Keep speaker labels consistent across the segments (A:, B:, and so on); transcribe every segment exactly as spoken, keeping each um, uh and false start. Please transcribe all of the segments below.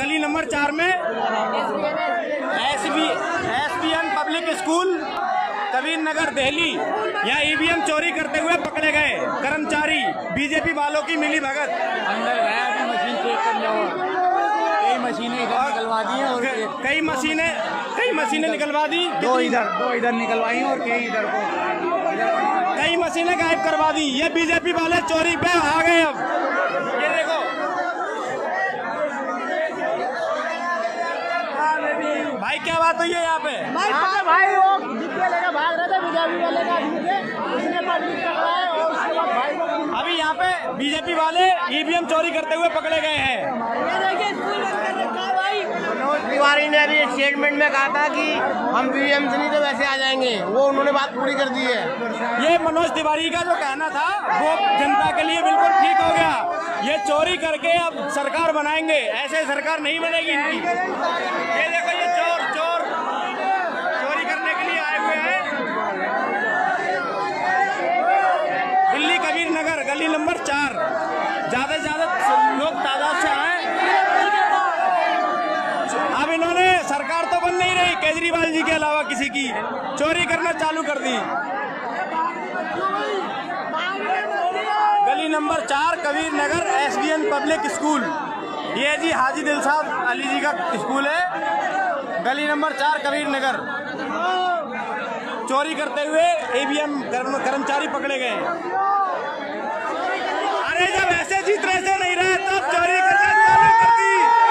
A: गली नंबर चार में S B S B N public school Kabir Nagar Delhi, यहाँ ईवीएम चोरी करते हुए पकड़े गए कर्मचारी, बीजेपी वालों की मिली भगत।
B: अंदर गया अभी मशीन चेक करने और कई मशीनें इधर निकलवा दी हैं और
A: कई मशीनें कई मशीनें निकलवा दी,
B: दो इधर दो इधर निकलवाई और कई इधर को
A: कई मशीनें गायब करवा दी। ये बीजेपी वाले चोरी पे आ गए। अब ये देखो भाई, क्या बात हुई है यहाँ पे?
C: भाई भाई वो डिब्बे लेकर भाग रहे थे बीजेपी वाले का, उसने पब्लिक पकड़ा है और उसके बाद भाई को
A: अभी यहाँ पे बीजेपी वाले ईवीएम चोरी करते हुए पकड़े गए हैं।
C: ये देखिए स्कूल बंद कर रखा है भाई।
D: मनोज तिवारी ने अभी एक स्टेटमेंट में कहा था कि हम ईवीएम से नहीं तो वैसे आ जाएंगे, वो उन्होंने बात पूरी कर दी है।
A: ये मनोज तिवारी का जो कहना था वो जनता के लिए बिल्कुल ठीक हो गया। ये चोरी करके अब सरकार बनाएंगे, ऐसे सरकार नहीं बनेगी इनकी। ये देखो ये चोर चोर चोरी करने के लिए आए हुए हैं। दिल्ली कबीर नगर गली नंबर चार, ज्यादा से ज्यादा लोग तादाद से आए। अब इन्होंने सरकार तो बन नहीं रही, केजरीवाल जी के अलावा किसी की चोरी करना चालू कर दी। गली नंबर चार Kabir Nagar S B N public school, ये जी हाजी दिलशाद अली जी का स्कूल है। गली नंबर चार कबीर नगर, चोरी करते हुए ईवीएम कर्मचारी पकड़े गए। अरे जब ऐसे जीत रहे थे नहीं रहे तब चोरी करना चालू कर दी।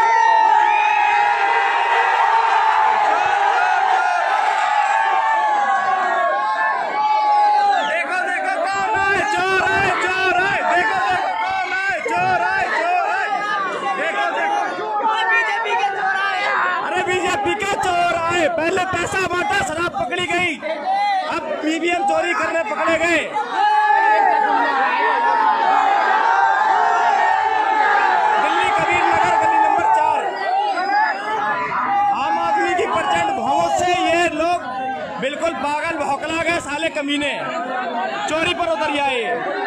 A: देखो देखो कौन है चोर है चोर है, देखो देखो कौन है चोर है चोर है, देखो देखो
C: बीजेपी के चोर आए।
A: अरे बीजेपी के चोर आए। पहले पैसा बांटा, शराब पकड़ी गई, अब ईवीएम चोरी करने पकड़े गए। दिल्ली कबीर नगर गली नंबर चार, आम आदमी की प्रचंड भौंस से ये लोग बिल्कुल पागल भौकला गए। साले कमीने चोरी पर उतर आए।